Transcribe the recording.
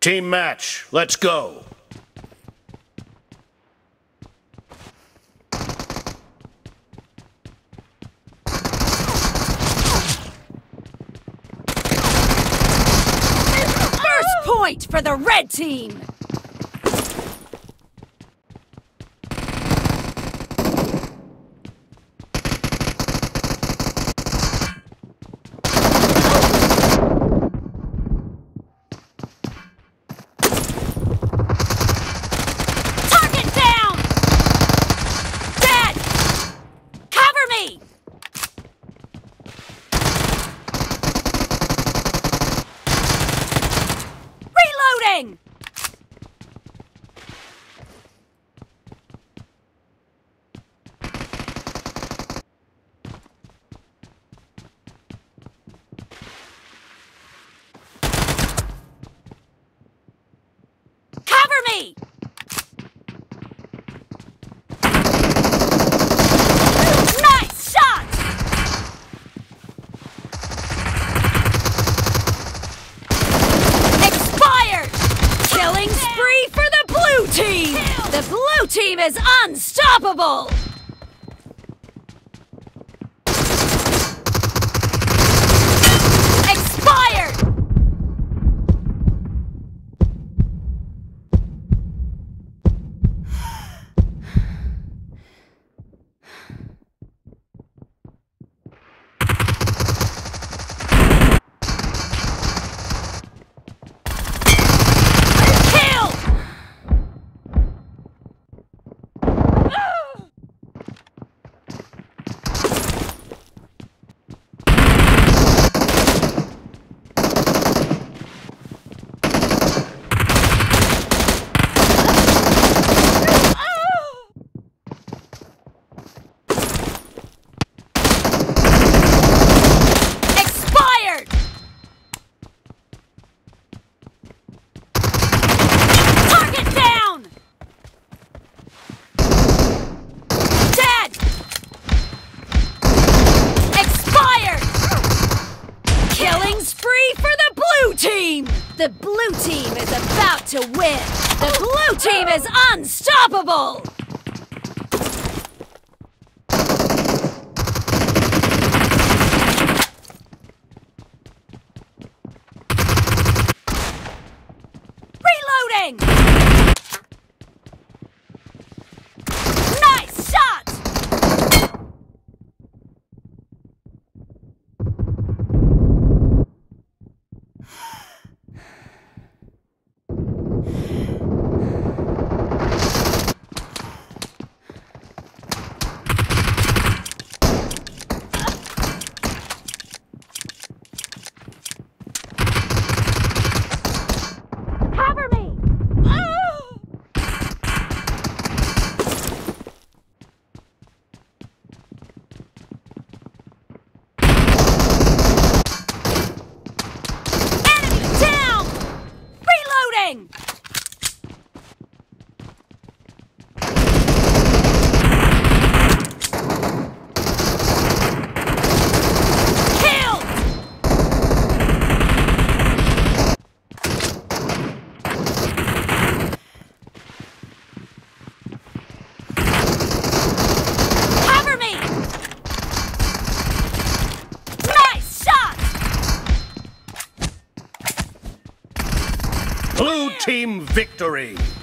Team match, let's go. First point for the red team. Nice shot! Expired! Killing spree for the blue team! The blue team is unstoppable! The blue team is about to win! The blue team is unstoppable! Reloading! Nice shot! Blue team victory!